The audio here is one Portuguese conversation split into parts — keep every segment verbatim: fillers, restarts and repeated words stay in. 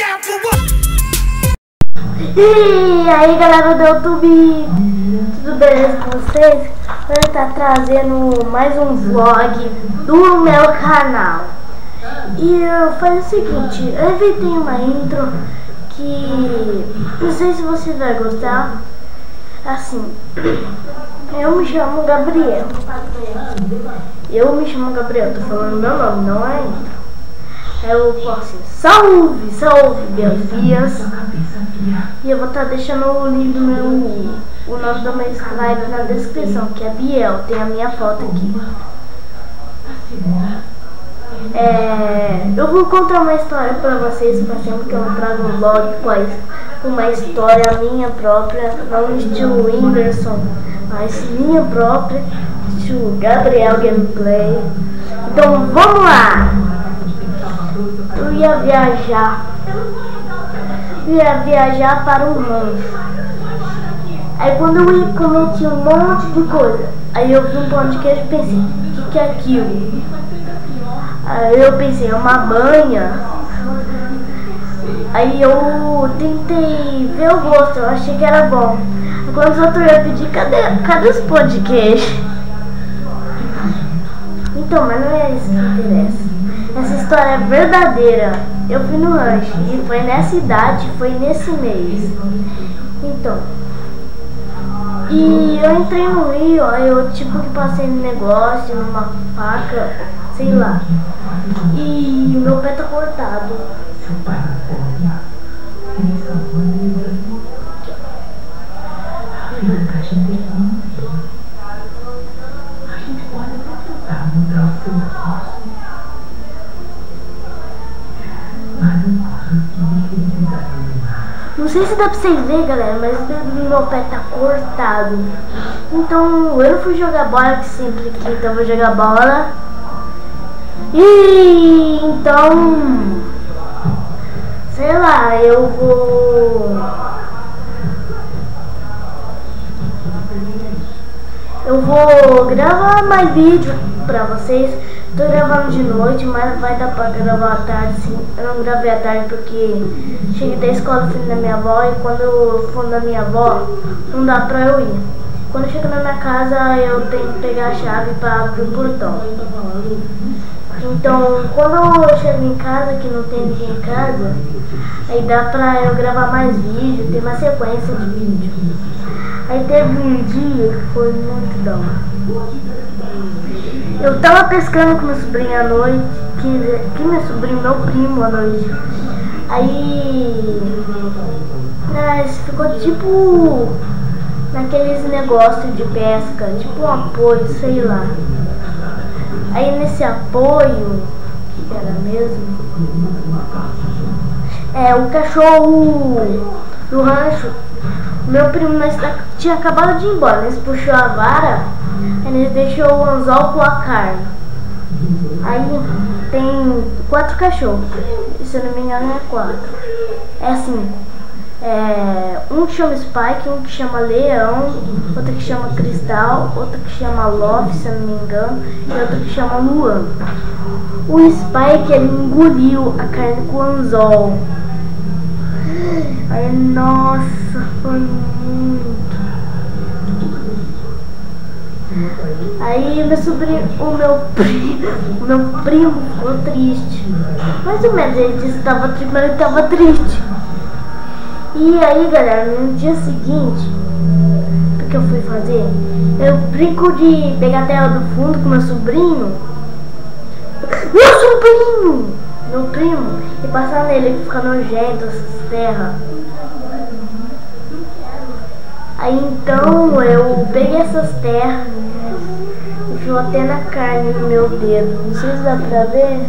E aí galera do YouTube, tudo beleza com vocês? Eu estou trazendo mais um vlog do meu canal. E eu faço o seguinte, eu inventei uma intro que não sei se vocês vão gostar. Assim, eu me chamo Gabriel. Eu me chamo Gabriel, tô falando meu nome, não é intro. Eu posso assim, salve, salve, Belfias. E eu vou estar tá deixando o link do meu, o nome do meu Skype na descrição, que é Biel, tem a minha foto aqui. É, eu vou contar uma história pra vocês, pra sempre que eu trago um vlog com uma história minha própria, não estilo Whindersson, mas minha própria, estilo Gabriel Gameplay. Então vamos lá! Eu ia viajar, eu ia viajar para um rancho. Aí quando eu ia comer tinha um monte de coisa. Aí eu vi um pão de queijo e pensei, o que, que é aquilo? Aí eu pensei, é uma banha. Aí eu tentei ver o gosto, eu achei que era bom. Aí quando os outros iam pedir, cadê, cadê os pão de queijo? Então, mas não é isso que interessa. Essa história é verdadeira. Eu fui no rancho e foi nessa idade, foi nesse mês. Então, e eu entrei no rio, aí eu tipo que passei no negócio, numa faca, sei lá. E o meu pé tá cortado. Não sei se dá pra vocês verem, galera, mas o meu pé tá cortado. Então eu não fui jogar bola, que sempre que então eu vou jogar bola. E então, sei lá, eu vou Eu vou gravar mais vídeo pra vocês. Tô gravando de noite, mas vai dar pra gravar à tarde, sim. Eu não gravei à tarde porque cheguei da escola, fui na minha avó, e quando eu for na minha avó, não dá pra eu ir. Quando eu chego na minha casa, eu tenho que pegar a chave pra abrir o portão. Então, quando eu chego em casa, que não tem ninguém em casa, aí dá pra eu gravar mais vídeo, tem uma sequência de vídeo. Aí teve um dia que foi muito da hora. Eu tava pescando com meu sobrinho à noite, que, que meu sobrinho, meu primo à noite. Aí, nós ficou tipo naqueles negócios de pesca, tipo um apoio, sei lá. Aí nesse apoio, que era mesmo? É, o cachorro do rancho, meu primo nós tinha acabado de ir embora, nós puxou a vara, aí nós deixou o anzol com a carne. Aí tem quatro cachorros, se eu não me engano é quatro, é cinco. É, um que chama Spike, um que chama Leão, outro que chama Cristal, outro que chama Love, se eu não me engano, e outro que chama Luan. O Spike, ele engoliu a carne com o anzol. Aí, nossa, foi muito. Aí meu sobrinho, o meu primo, o meu primo ficou triste. Mais ou menos, ele disse que estava triste, mas ele estava triste. E aí, galera, no dia seguinte, o que eu fui fazer? Eu brinco de pegar a terra do fundo com meu sobrinho. Meu sobrinho! Meu primo, e passar nele, ele fica nojento, essas terras. Aí então eu peguei essas terras e fui até na carne no meu dedo. Não sei se dá pra ver,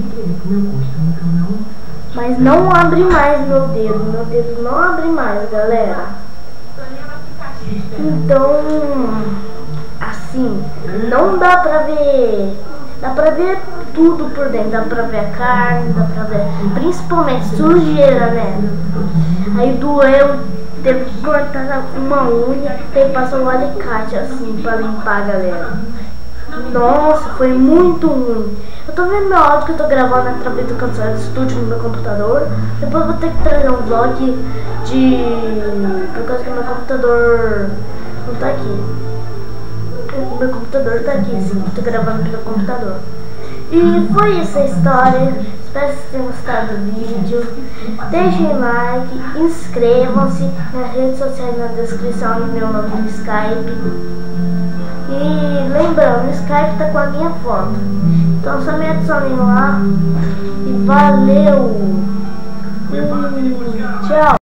mas não abre mais meu dedo. Meu dedo não abre mais, galera. Então, assim, não dá pra ver. Dá pra ver tudo por dentro. Dá pra ver a carne, dá pra ver principalmente sujeira, né? Aí doeu, teve que cortar uma unha, teve que passar um alicate assim pra limpar, galera. Nossa, foi muito ruim. Eu tô vendo meu áudio que eu tô gravando através do Cancel Studio no meu computador. Depois eu vou ter que trazer um vlog de... por causa que meu computador não tá aqui. O meu computador tá aqui, sim. Eu tô gravando pelo computador. E foi essa a história. Espero que vocês tenham gostado do vídeo. Deixem like, inscrevam-se nas redes sociais na descrição, no meu nome do Skype. E lembrando, o Skype tá com a minha foto. Então só me adicionem lá. E valeu! E tchau!